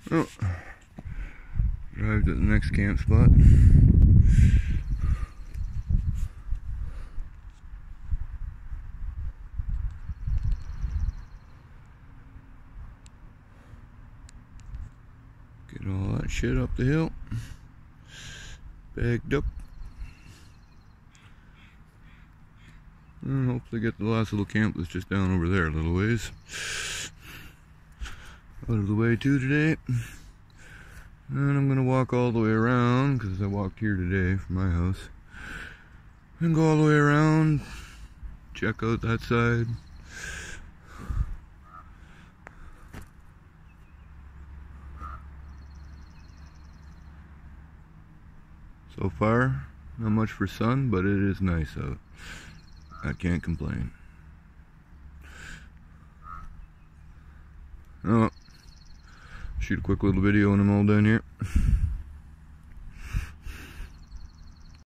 Oh, drive to the next camp spot. Get all that shit up the hill. Bagged up. And hopefully get the last little camp that's just down over there a little ways. Out of the way too today. And I'm gonna walk all the way around because I walked here today from my house. And go all the way around, check out that side. So far, not much for sun, but it is nice out. I can't complain. Oh, shoot a quick little video when I'm all done here.